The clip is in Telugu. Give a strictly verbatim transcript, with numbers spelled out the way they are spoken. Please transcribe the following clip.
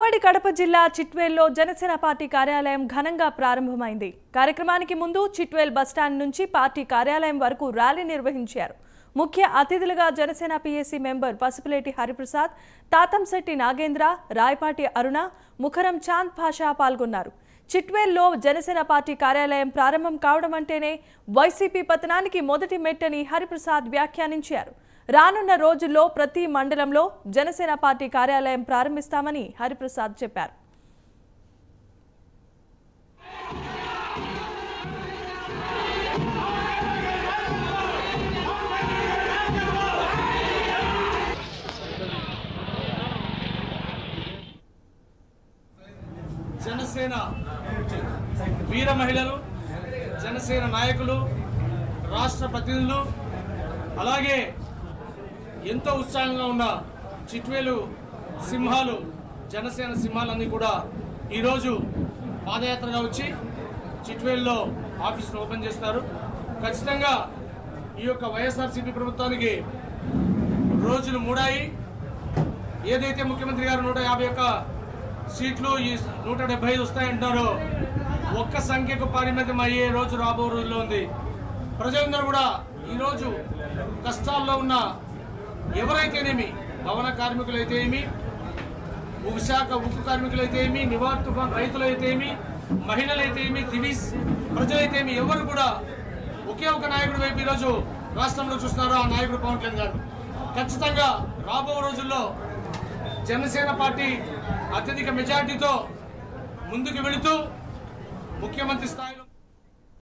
ఉమ్మడి కడప జిల్లా చిట్వేల్లో జనసేన పార్టీ కార్యాలయం ఘనంగా ప్రారంభమైంది. కార్యక్రమానికి ముందు చిట్వేల్ బస్టాండ్ నుంచి పార్టీ కార్యాలయం వరకు ర్యాలీ నిర్వహించారు. ముఖ్య అతిథులుగా జనసేన పీఏసీ మెంబర్ పసుపులేటి హరిప్రసాద్, తాతంశెట్టి నాగేంద్ర, రాయపాటి అరుణ, ముఖరం చాంద్ పాషా పాల్గొన్నారు. చిట్వేల్లో జనసేన పార్టీ కార్యాలయం ప్రారంభం కావడం అంటేనే వైసీపీ పతనానికి మొదటి మెట్టని హరిప్రసాద్ వ్యాఖ్యానించారు. రానున్న రోజుల్లో ప్రతి మండలంలో జనసేన పార్టీ కార్యాలయం ప్రారంభిస్తామని హరిప్రసాద్ చెప్పారు. జనసేన వీర మహిళలు, జనసేన నాయకులు, రాష్ట్ర ప్రతినిధులు, అలాగే ఎంతో ఉత్సాహంగా ఉన్న చిట్వేలు సింహాలు, జనసేన సింహాలన్నీ కూడా ఈరోజు పాదయాత్రగా వచ్చి చిట్వేల్లో ఆఫీసును ఓపెన్ చేస్తారు. ఖచ్చితంగా ఈ యొక్క వైఎస్ఆర్సీపీ ప్రభుత్వానికి రోజులు మూడాయి. ఏదైతే ముఖ్యమంత్రి గారు నూట యాభై ఒక్క సీట్లు ఈ నూట డెబ్బై ఐదు వస్తాయంటారో ఒక్క సంఖ్యకు పరిమితం అయ్యే రోజు రాబో రోజుల్లో ఉంది. ప్రజలందరూ కూడా ఈరోజు కష్టాల్లో ఉన్న ఎవరైతేనేమి, భవన కార్మికులైతేమి, విశాఖ ఉక్కు కార్మికులైతేమి, నివార్ తుఫాన్ రైతులైతేమి, మహిళలైతేమి, దివీస్ ప్రజలైతేమి, ఎవరు కూడా ఒకే ఒక నాయకుడి వైపు ఈరోజు రాష్ట్రంలో చూస్తున్నారు. ఆ నాయకుడు పవన్ కళ్యాణ్ గారు. ఖచ్చితంగా రాబో రోజుల్లో జనసేన పార్టీ అత్యధిక మెజార్టీతో ముందుకు వెళుతూ ముఖ్యమంత్రి స్థాయి